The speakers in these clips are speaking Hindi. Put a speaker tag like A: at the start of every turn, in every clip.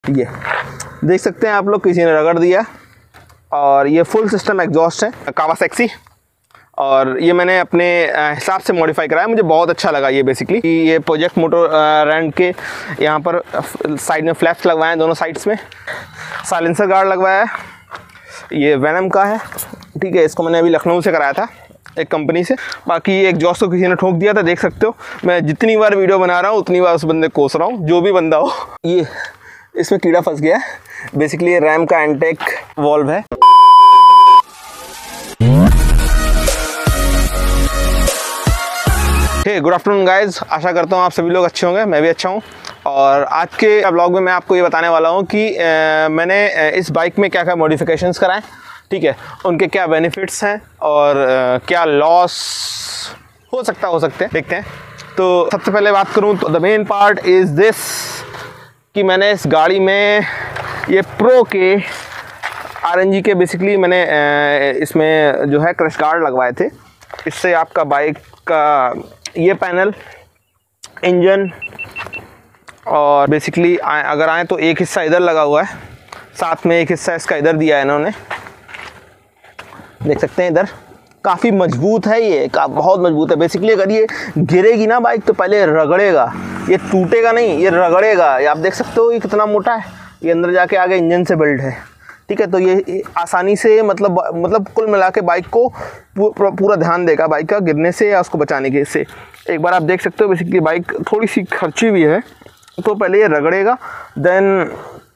A: ये देख सकते हैं आप लोग, किसी ने रगड़ दिया। और ये फुल सिस्टम एग्जॉस्ट है कावासाकी, और ये मैंने अपने हिसाब से मॉडिफाई कराया, मुझे बहुत अच्छा लगा। ये बेसिकली ये प्रोजेक्ट मोटर रैंड के यहाँ पर साइड में फ्लैप्स लगवाए हैं, दोनों साइड्स में साइलेंसर गार्ड लगवाया है। ये वेनम का है, ठीक है। इसको मैंने अभी लखनऊ से कराया था एक कंपनी से। बाकी ये एग्जॉस्ट को किसी ने ठोक दिया था, देख सकते हो। मैं जितनी बार वीडियो बना रहा हूँ उतनी बार उस बंदे को कोस रहा हूँ, जो भी बंदा हो। ये इसमें कीड़ा फंस गया है, बेसिकली ये रैम का एंटेक वॉल्व है। गुड आफ्टरनून गाइज, आशा करता हूँ आप सभी लोग अच्छे होंगे, मैं भी अच्छा हूँ। और आज के ब्लॉग में मैं आपको ये बताने वाला हूँ कि मैंने इस बाइक में क्या क्या मॉडिफिकेशंस कराएं, ठीक है, उनके क्या बेनिफिट्स हैं और क्या लॉस हो सकते हैं, देखते हैं। तो सबसे पहले बात करूँ तो the main part is this कि मैंने इस गाड़ी में ये प्रो के RNG के बेसिकली मैंने इसमें जो है क्रश गार्ड लगवाए थे। इससे आपका बाइक का ये पैनल, इंजन और बेसिकली अगर आए तो एक हिस्सा इधर लगा हुआ है, साथ में एक हिस्सा इसका इधर दिया है इन्होंने, देख सकते हैं। इधर काफ़ी मजबूत है, ये बहुत मजबूत है। बेसिकली अगर ये गिरेगी ना बाइक तो पहले रगड़ेगा, ये टूटेगा नहीं, ये रगड़ेगा। ये आप देख सकते हो ये कितना मोटा है, ये अंदर जाके आगे इंजन से बिल्ड है, ठीक है। तो ये आसानी से मतलब कुल मिला के बाइक को पूरा ध्यान देगा बाइक का गिरने से या उसको बचाने के से। एक बार आप देख सकते हो बेसिकली बाइक थोड़ी सी खर्ची हुई है, तो पहले ये रगड़ेगा, देन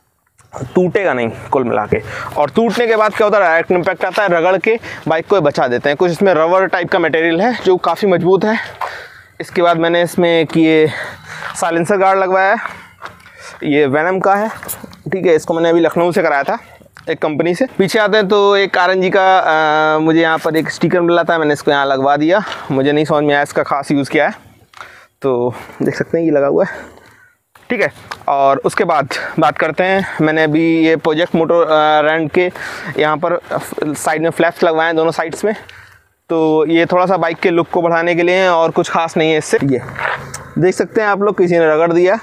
A: टूटेगा नहीं कुल मिला के। और टूटने के बाद क्या होता है, डायरेक्ट इम्पैक्ट आता है, रगड़ के बाइक को बचा देते हैं। कुछ इसमें रबर टाइप का मटेरियल है जो काफ़ी मजबूत है। इसके बाद मैंने इसमें ये साइलेंसर गार्ड लगवाया है, ये वेनम का है, ठीक है। इसको मैंने अभी लखनऊ से कराया था एक कंपनी से। पीछे आते हैं तो एक RNG का मुझे यहाँ पर एक स्टिकर मिला था, मैंने इसको यहाँ लगवा दिया। मुझे नहीं समझ में आया इसका खास यूज़ किया है, तो देख सकते हैं ये लगा हुआ है, ठीक है। और उसके बाद बात करते हैं, मैंने अभी ये प्रोजेक्ट मोटर रैंड के यहाँ पर साइड में फ्लैप्स लगवाए हैं, दोनों साइड्स में। तो ये थोड़ा सा बाइक के लुक को बढ़ाने के लिए हैं और कुछ खास नहीं है इससे। ये देख सकते हैं आप लोग, किसी ने रगड़ दिया।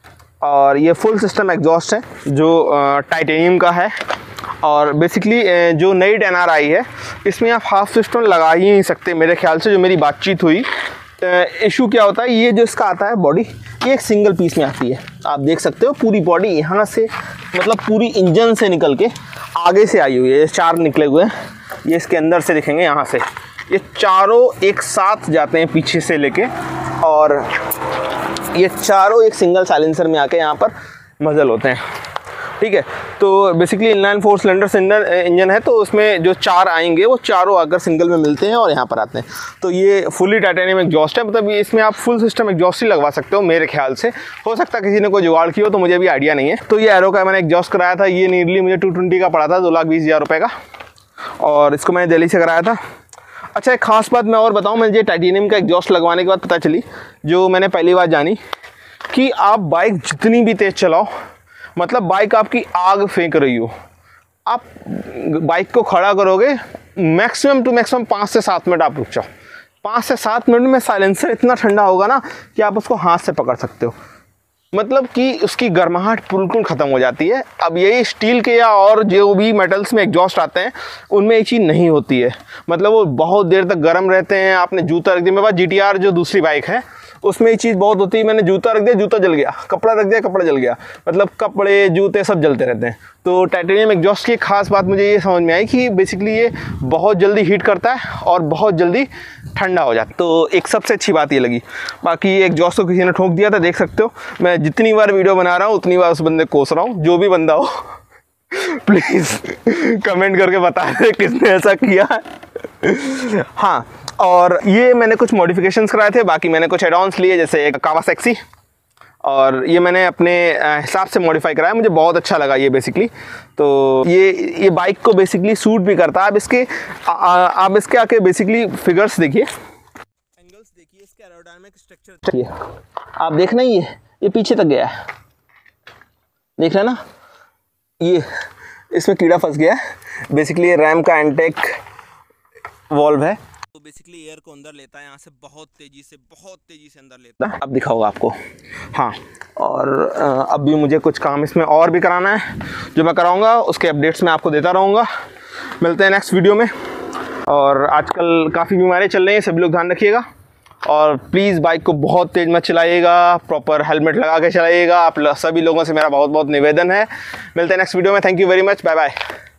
A: और ये फुल सिस्टम एग्जॉस्ट है जो टाइटेनियम का है। और बेसिकली जो नई 10R आई है इसमें आप हाफ सिस्टम लगा ही नहीं सकते मेरे ख्याल से। जो मेरी बातचीत हुई, इशू क्या होता है, ये जो इसका आता है बॉडी, ये एक सिंगल पीस में आती है। आप देख सकते हो पूरी बॉडी यहाँ से, मतलब पूरी इंजन से निकल के आगे से आई हुई है। ये 4 निकले हुए हैं, ये इसके अंदर से दिखेंगे यहाँ से। ये चारों एक साथ जाते हैं पीछे से लेके, और ये चारों एक सिंगल साइलेंसर में आके यहाँ पर मजल होते हैं, ठीक है। तो बेसिकली इनलाइन 4 सिलेंडर इंजन है, तो उसमें जो 4 आएंगे वो चारों आकर सिंगल में मिलते हैं और यहाँ पर आते हैं। तो ये फुली टाइटेनियम एग्जॉस्ट है, मतलब इसमें आप फुल सिस्टम एग्जॉस्ट ही लगवा सकते हो मेरे ख्याल से। हो सकता है किसी ने कोई जुगाड़ की हो, तो मुझे भी आइडिया नहीं है। तो ये एरो का मैंने एग्जॉस्ट कराया था, ये नियरली मुझे 220 का पड़ा था, 2,20,000 रुपये का, और इसको मैंने दिल्ली से कराया था। अच्छा, एक खास बात मैं और बताऊँ, मुझे टाइटेनियम का एग्जॉस्ट लगवाने के बाद पता चली, जो मैंने पहली बार जानी, कि आप बाइक जितनी भी तेज़ चलाओ, मतलब बाइक आपकी आग फेंक रही हो, आप बाइक को खड़ा करोगे, मैक्सिमम टू मैक्सिमम 5 से 7 मिनट आप रुक जाओ। 5 से 7 मिनट में साइलेंसर इतना ठंडा होगा ना कि आप उसको हाथ से पकड़ सकते हो, मतलब कि उसकी गर्माहट बिल्कुल ख़त्म हो जाती है। अब यही स्टील के या और जो भी मेटल्स में एग्जॉस्ट आते हैं उनमें ये चीज़ नहीं होती है, मतलब वो बहुत देर तक गर्म रहते हैं। आपने जूता रख दिया, मेरे पास GTR जो दूसरी बाइक है उसमें ये चीज़ बहुत होती है, मैंने जूता रख दिया, जूता जल गया, कपड़ा रख दिया, कपड़ा जल गया, मतलब कपड़े जूते सब जलते रहते हैं। तो टाइटेनियम एग्जॉस्ट की खास बात मुझे ये समझ में आई कि बेसिकली ये बहुत जल्दी हीट करता है और बहुत जल्दी ठंडा हो जाता है, तो एक सबसे अच्छी बात ये लगी। बाकी ये एग्जॉस्ट को किसी ने ठोक दिया था, देख सकते हो। मैं जितनी बार वीडियो बना रहा हूँ उतनी बार उस बंदे को कोस रहा हूँ, जो भी बंदा हो प्लीज़ कमेंट करके बता दे किसने ऐसा किया। हाँ, और ये मैंने कुछ मॉडिफिकेशंस कराए थे, बाकी मैंने कुछ एड-ऑन्स लिए, जैसे एक कावासाकी, और ये मैंने अपने हिसाब से मॉडिफाई कराया, मुझे बहुत अच्छा लगा ये बेसिकली। तो ये बाइक को बेसिकली सूट भी करता है। आप इसके आके बेसिकली फिगर्स देखिए, एंगल्स देखिए, इसके एरोडायनामिक स्ट्रक्चर आप देख रहे हैं, ये पीछे तक गया है, देख रहे हैं ना, ये इसमें कीड़ा फंस गया है। बेसिकली ये रैम का एंटेक वॉल्व है, तो बेसिकली एयर को अंदर लेता है यहाँ से बहुत तेज़ी से अंदर लेता है। अब दिखाऊंगा आपको। हाँ, और अब भी मुझे कुछ काम इसमें और भी कराना है, जो मैं कराऊंगा उसके अपडेट्स मैं आपको देता रहूँगा। मिलते हैं नेक्स्ट वीडियो में। और आजकल काफ़ी बीमारियाँ चल रही हैं, सभी लोग ध्यान रखिएगा और प्लीज़ बाइक को बहुत तेज़ मत चलाइएगा, प्रॉपर हेलमेट लगा के चलाइएगा। आप सभी लोगों से मेरा बहुत बहुत निवेदन है। मिलते हैं नेक्स्ट वीडियो में। Thank you very much, bye bye.